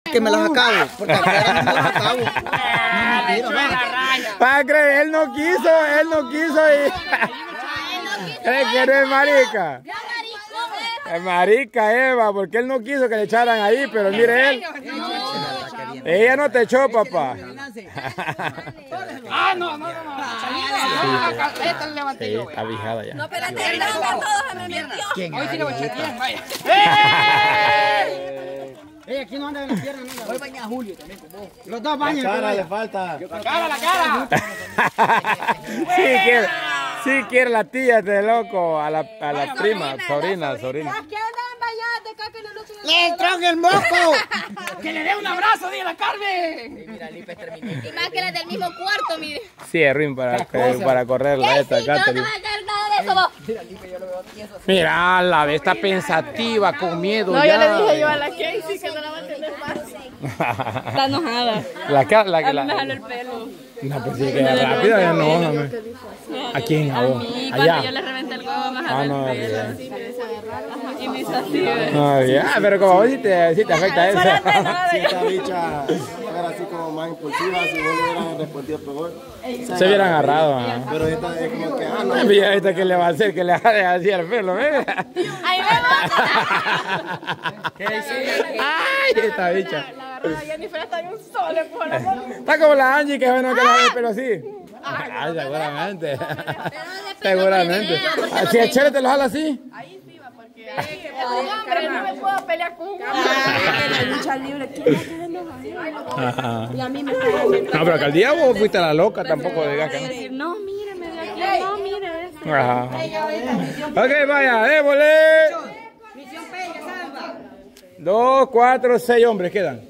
que me las acabo. Porque afuera no me las acabo. ¿Para creer? Él no quiso ir. ¿Cree que no es marica? Es marica, Eva, porque él no quiso que le echaran ahí, pero mire él. Ella no te echó, papá. Ah, no. Esta le levanté yo. Está bijada ya. No, espérate, no, todos se me metió. ¿Quién? Hoy sí le voy a echar bien, vaya. Aquí no anda en las piernas. Hoy baña a Julio también con vos. Los dos bañan. La cara le falta. La cara. Sí quiere la tía de loco, a la prima, sobrina. ¿Qué andan bañadas de acá que no lo ¡Le entró en el moco! Que le dé un abrazo, dile a Carmen. Y más que las del mismo cuarto, mire. Sí, es ruin para correrla esta Sí, no acá. te vas a caer nada de eso vos. Mira, la ve está pensativa, con miedo. No, ya. yo le dije yo a la Casey que no la va a tener fácil. Está enojada. La que A mí me jaló el pelo. No, pues sí, que rápido, ya no. ¿A quién? ¿A vos? Y cuando Allá. yo le reventé el huevo, me jaló no, el pelo. bien. Así, me desagarraron. Y me hizo así, ¿ves? No, ya, pero como a vos sí te afecta eso. Si esta bicha fuera así como más impulsiva, si vos le hubieran respondido peor. Se hubieran agarrado, ajá. Pero esta es como que, no. Mira, esta que le va a hacer, que le haga así al pelo, ¿ves? Ahí me Ay, esta bicha. la agarró a Jennifer hasta de un solo, por la Está como la Angie, que es bueno que la ve el pelo así. Ay, seguramente. Seguramente. Si el chile te lo jala así. Ahí sí va, porque hombre, no me puedo pelear con un hombre. La lucha libre, ¿quién va a querer enojar? Y a mí me está diciendo. No, pero que al día vos fuiste la loca, tampoco digas que no. Decir, no, míreme de aquí, no, mire eso. Ajá. Ok, vaya, démosle. Misión Peña, salva. 2, 4, 6 hombres quedan.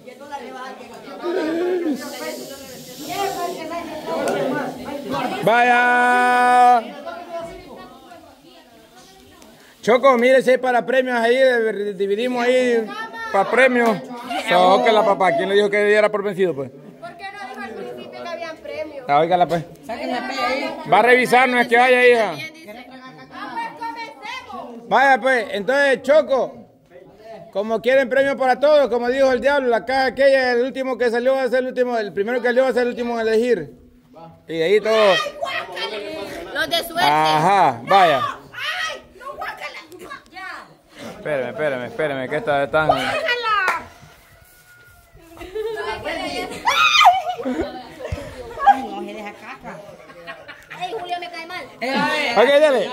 Vaya. Choco, mire si hay para premios ahí, dividimos ahí para premios. Que la papá, ¿quién le dijo que diera por vencido, pues? ¿Por qué no dijo al principio que habían premios? Óigala, pues. Saquen la pella ahí. Va a revisar, no es que vaya, hija. Ah, pues comencemos. Vaya, pues, entonces, Choco, como quieren premio para todos, como dijo el diablo, la caja aquella, el último que salió va a ser el último, el primero que salió va a ser el último en elegir. Y de ahí todo. Los de suerte. Ajá, vaya. ¡Ay! ¡No, guácala! ¡Ya! Espérame, que estas están. ¡Guácala! No se deja caca. ¡Ey, Julio me cae mal! Ok, dale.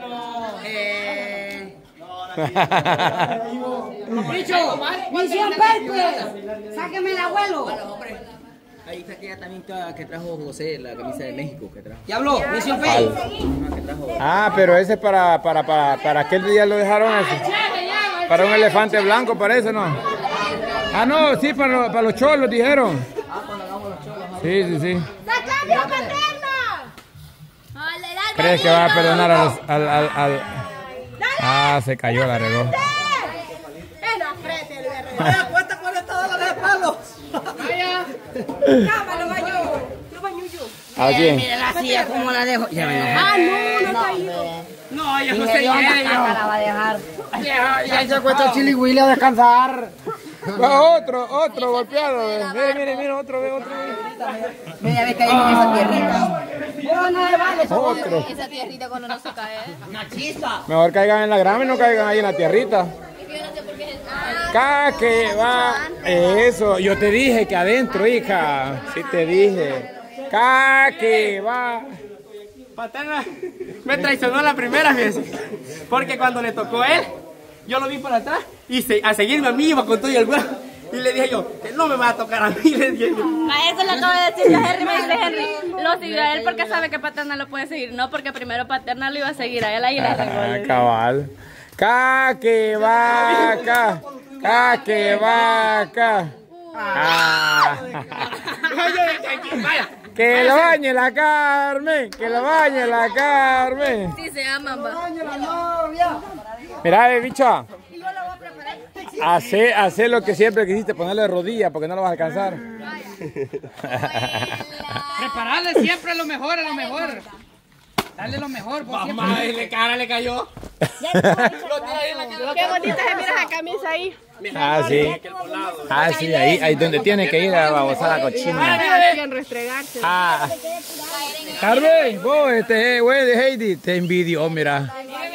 Bicho, misión Pepe. Sáqueme el abuelo. Ahí está aquella también que trajo José, la camisa de México que trajo. Ya habló, misión Pepe. Ah, pero ese es para aquel día lo dejaron así. Para un elefante blanco, parece, ¿no? Ah, no, sí, para los cholos dijeron. Sí. ¡Sacame a Paterna! ¿Crees que va a perdonar al... Ah, se cayó, la regó. ¡En la frente, le voy a regalar! ¿Cuántas $40 de palos? ¡Cámalo, baño! ¡Lo baño yo! ¿A quién? Mire la silla, ¿cómo la dejo? Ya me enojé. ¡Ah, no! ¡No ha caído! No, ya no sé La va a dejar. Ya Se acuesta Chili Willy a descansar. Otro golpeado. Mire, otro. Media vez que hay en esa tierrita. Otro. Esa tierrita cuando no se cae. Una chispa. Mejor caigan en la grama y no caigan ahí en la tierrita. Yo no sé por qué. Que va. Eso, yo te dije que adentro, hija. Sí te dije. Que va. Paterna me traicionó la primera vez. Porque cuando le tocó a él, yo lo vi por atrás y a seguirme a mí iba con todo y el huevo. Y le dije yo, que no me va a tocar a mí, le dije yo. A eso le acabo de decir a Henry, me dice Henry. Lo siguió a él porque sabe que Paterna lo puede seguir. No, porque primero Paterna lo iba a seguir a él ahí la regó. Cabal. Que vaca. Que vaca. Vaya. Que lo bañe la Carmen. Que lo bañe la Carmen. Sí, se aman, va. Mira, bicha. Hace lo que siempre quisiste, ponerle rodillas porque no lo vas a alcanzar. Prepararle siempre lo mejor, Dale lo mejor, por siempre. Cara le cayó. Qué bonita se mira esa camisa ahí. Ah, sí. Ah, sí, ahí donde tiene que ir a babosar la cochina. En restregarse. Ah. Carmen, vos, güey de Heidi, te envidio, mira.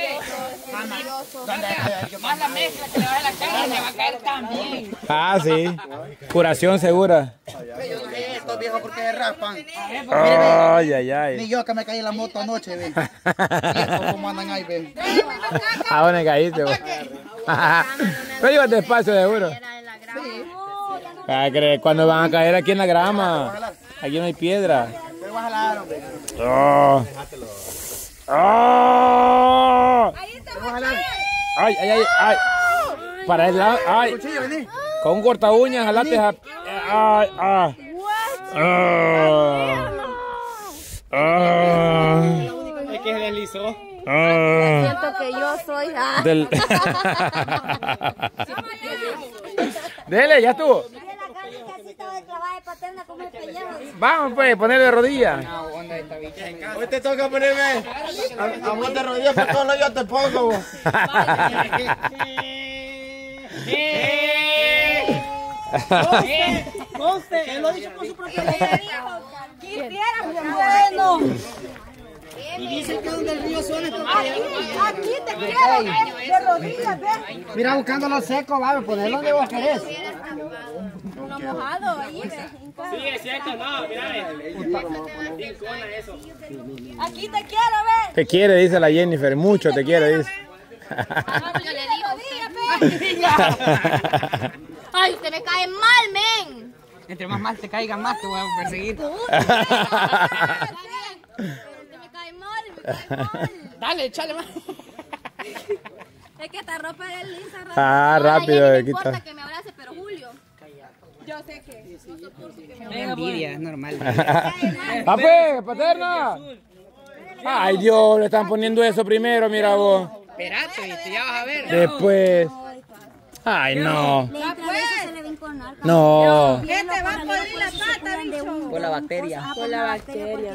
Más la mezcla que le va a la carne, me va a caer también. Ah, sí. Curación segura. Yo no sé estos viejos porque se raspan. Ay, ay, Ni ay. yo que me caí en la moto anoche, ve. ¿Cómo andan ahí, ve? ¿A dónde caíste vos? Pero ibas despacio, seguro. Ah, ¿cuándo van a caer aquí en la grama? Aquí no hay piedra. Me vas a jalar, hombre. Oh. Oh. Ay, ay, ay, ay. Para el lado, ay. Con un corta uñas, jalate. Ay, ah. Es que se deslizó. Siento que yo soy. Del... Dele, ya estuvo. Vamos pues, ponerle de rodillas. Hoy te toca ponerme a vos de rodillas, pero solo yo te pongo. Vos. Conste, él lo ha dicho por su propia vida. Bueno. Y dicen que donde el río suena aquí te quiero ver, de rodillas, ve. Mira, buscando lo seco, va, ponerlo donde vos querés. Uno mojado ahí. Sí, es cierto, no, mira. Eso. Aquí te quiero ver. Te quiere, dice la Jennifer, mucho te quiere, dice. Yo le digo a usted. Ay, usted me cae mal, men. Entre más mal te caiga, más te voy a perseguir. Usted me cae mal, me cae mal. Dale, échale más. Es que esta ropa es lisa. Ah, rápido, No de importa quitar. que me abrace, pero Julio. Yo sé que. Envidia, es normal. ¡Pape, paterna! Ay, Dios, le están poniendo eso primero, mira vos. Espérate, viste, ya vas a ver. Después. Ay, no. pues. No. ¿Qué te va a poner la pata, bicho? Por la bacteria. Por la bacteria.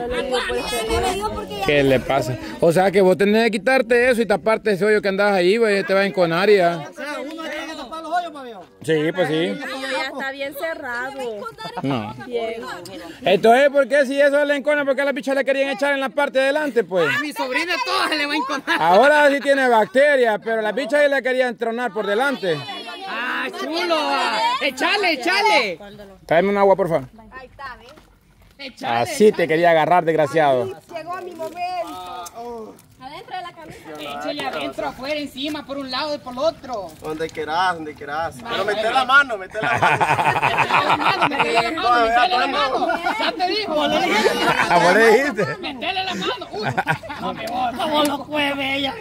¿Qué le pasa? O sea que vos tenés que quitarte eso y taparte ese hoyo que andás ahí, güey, te va a enconar ya. O sea, uno tiene que tapar los hoyos, pa' viejo. Sí, pues sí. Ya está bien cerrado. No. Bien. Entonces, ¿por qué si eso le encona? ¿Por qué a la bicha le querían echar en la parte de adelante, pues? A mi sobrina todas se le va a encontrar. Ahora sí tiene bacteria, pero la bicha ahí le querían tronar por delante. Ah, chulo. Échale, échale. Tráeme un agua, por favor. Ahí está, ¿ves? Échale. Así te quería agarrar, desgraciado. Llegó mi momento. Adentro de la camisa. Échale adentro, afuera, encima, por un lado y por el otro. Donde querás, donde querás. Pero mete la mano, mete la mano. Metele la mano, metele la mano, metele la mano. Ya te dijo. ¿A vos le dijiste? Metele la mano. No me voy. ¿Cómo lo cueve ella?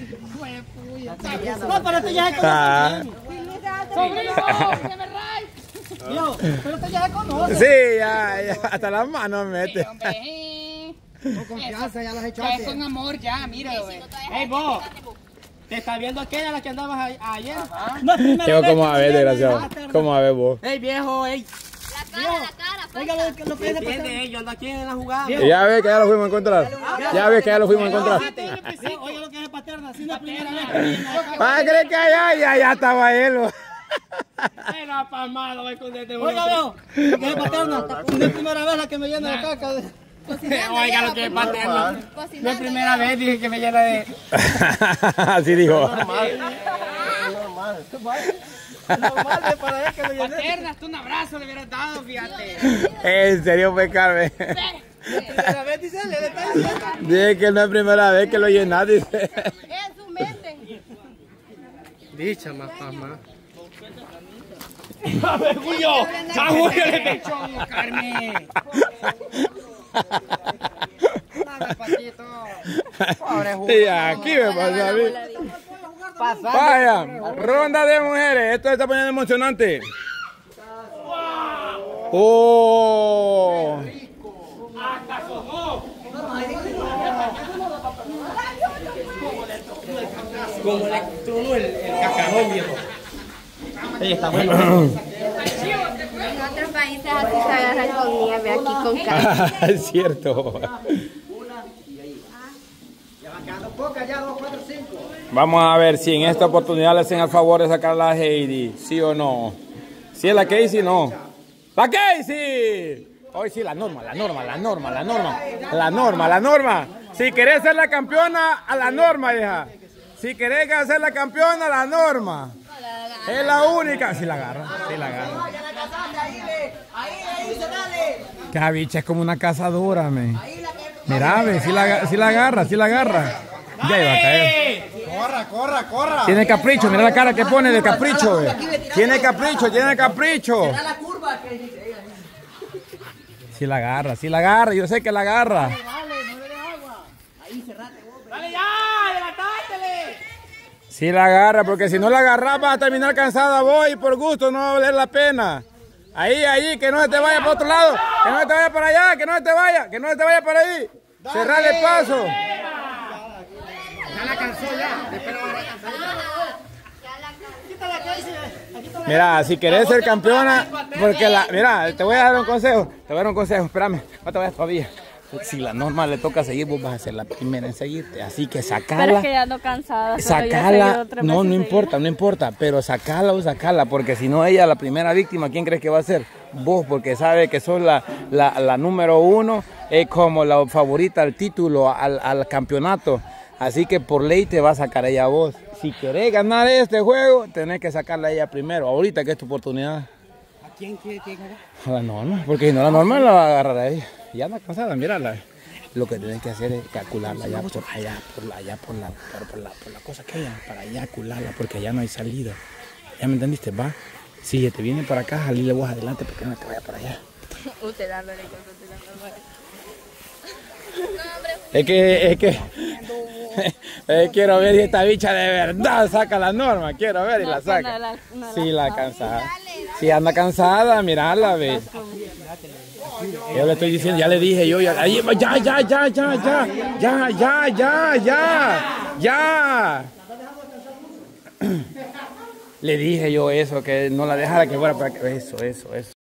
No, pero esto ya se Ah. conoce. Sobrino, que me ray. Yo, pero esto ya se conoce. Sí, ya, hasta las manos mete. Hombre, Con confianza, ya las ya echaste. es con amor, ya, mira, güey. Hey, vos. ¿Te estás viendo aquella la que andabas ayer? No es primera Yo vez como que a me ver, viene desgraciado. a ¿Cómo a ver vos? Hey, viejo, hey. La cara, Oiga lo que es de pasar. ¿Entiendes? Yo ando aquí en la jugada. Ya ves que ya lo fuimos a encontrar. Ya ves que ya lo fuimos a encontrar. Oiga lo que es paterna, así no es primera vez que viene acá. ¿Para creer que ya estaba él? Vos. Era pasmado, voy con este Oiga, veo, lo que es paterna, no es primera vez la que me llena de caca. Oiga lo que es paterno. No es primera vez, dije que me llena de... Así dijo. Normal es para ella que me llene. Paterna, hasta un abrazo le hubieras dado, fíjate. En serio, pues, Carmen. Primera vez, dice, le está diciendo. Dije que no es primera vez que lo llenas, dice. en su mente. Dicha más pasma. ¡A ver, Julio! ¡A Julio le pechó, Carmen! Y aquí me pasa a mí. Vaya, ronda de mujeres. Esto se está poniendo emocionante. ¡Oh! Como le tronó el cacarón, viejo. Ella está bueno. En otros países así se agarran con nieve, aquí con cara. Es cierto. Ya va quedando poca, ya 2, 4, 5. Vamos a ver si en esta oportunidad le hacen el favor de sacar a la Heidi, ¿sí o no? Si es la Casey, no. ¡La Casey! Hoy sí, la norma. Si querés ser la campeona, a la norma, hija. Si querés ser la campeona, la norma. Es la única. Sí la agarra. Que bicha es como una cazadora, me. Mira, ve, si la agarra. Ya iba a caer. Corra. Tiene capricho, mira la cara que pone de capricho, ve. Tiene capricho. Si la agarra, yo sé que la agarra. Dale ya, adelantátele. Si la agarra, porque si no la agarras vas a terminar cansada vos y por gusto no va a valer la pena. Ahí, que no se te vaya para otro lado, que no se te vaya para allá, que no se te vaya para ahí. Cerrale el paso. Ya la cansó ya. Mira, si querés ser campeona, porque mira, te voy a dar un consejo, espérame, no te vayas todavía. Si la norma le toca seguir, vos vas a ser la primera en seguirte, así que sacala. Pero es que ya ando cansada. Sacala, no importa, pero sacala, porque si no ella, la primera víctima, ¿quién crees que va a ser? Vos, porque sabe que sos la número 1, es como la favorita al título, al campeonato. Así que por ley te va a sacar ella a vos. Si querés ganar este juego, tenés que sacarla a ella primero. Ahorita que es tu oportunidad. ¿A quién quiere que gane? A la norma, porque si no la norma la va a agarrar a ella. Ya anda cansada, mírala. Lo que tenés que hacer es calcularla allá por la cosa que haya, para allá calcularla, porque allá no hay salida. ¿Ya me entendiste? Va. Si te viene para acá, salile vos adelante, porque no te vaya para allá. Usted dándole cosas. Es que quiero ver si esta bicha de verdad saca la norma. Quiero ver y la saca. Sí, la cansada. Si anda cansada, mirala, ve. Yo le estoy diciendo, ya le dije yo, ya. Le dije yo eso, que no la dejara que fuera para que... Eso.